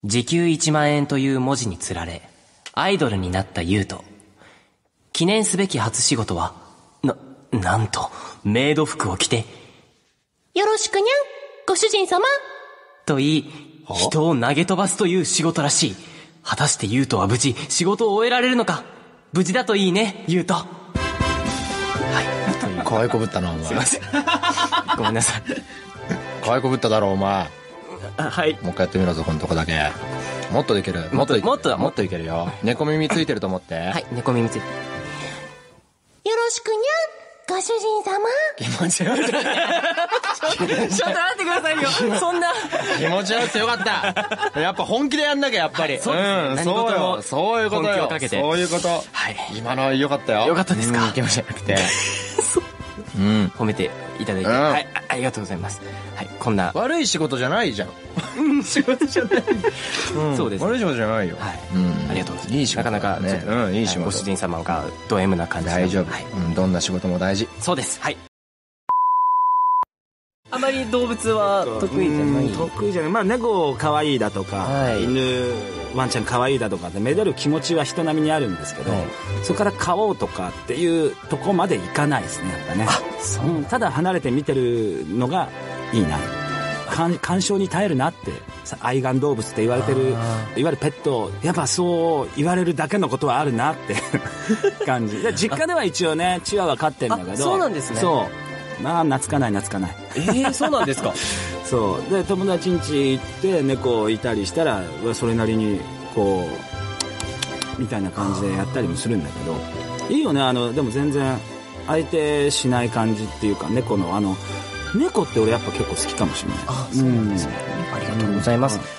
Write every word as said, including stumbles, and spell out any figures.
時給いちまん円という文字につられ、アイドルになった優斗。記念すべき初仕事は、な、なんと、メイド服を着て、よろしくにゃん、ご主人様と言い、人を投げ飛ばすという仕事らしい。果たして優斗は無事、仕事を終えられるのか。無事だといいね、優斗。はい。という可愛いこぶったな、お前。 すいません。ごめんなさい。 可愛いこぶっただろ、お前。 はい。 もう一回やってみろぞ、このとこだけ。もっとできる。 もっと、もっとだ、 もっといけるよ。猫耳ついてると思って。 はい、猫耳ついてる。 よろしくにゃん、ご主人様。 気持ち悪い。 ちょっと待ってくださいよ。そんな。 気持ち悪くてよかった。やっぱ本気でやんなきゃ、やっぱり。 そうですね。 ん、そうよ。そういうことよ。 本気をかけて。 そういうこと。 はい。 今のよかったよ。 よかったですか。 気持ち悪くて。うん。 褒めていただいて。はい、ありがとうございます。はい、こんな。 悪い仕事じゃないじゃん。 仕事じゃない。そうです。 悪い仕事じゃないよ。 はい。 うん。 ありがとうございます。 いい仕事。 なかなかね。 うん、いい仕事。 ご主人様がド M な感じ。 大丈夫。うん、どんな仕事も大事。 そうです。はい。あまり動物は得意じゃない。 得意じゃない。まあ猫可愛いだとか、犬ワンちゃん可愛いだとかってめでる気持ちは人並みにあるんですけど、そこから飼おうとかっていうとこまでいかないですね、やっぱね。うん、ただ離れて見てるのがいいな。干渉に耐えるなって愛玩動物って言われてる、いわゆるペット、やっぱそう言われるだけのことはあるなって感じで、実家では一応ねチワワ飼ってるんだけど。 そうなんですね。 そうまあ懐かない懐かない。 えー、そうなんですか。 そうで友達ん家行って猫いたりしたらそれなりにこうみたいな感じでやったりもするんだけど、いいよね。あのでも全然相手しない感じっていうか、猫のあの猫って俺やっぱ結構好きかもしれない。 あ、そうなんですね。ありがとうございます。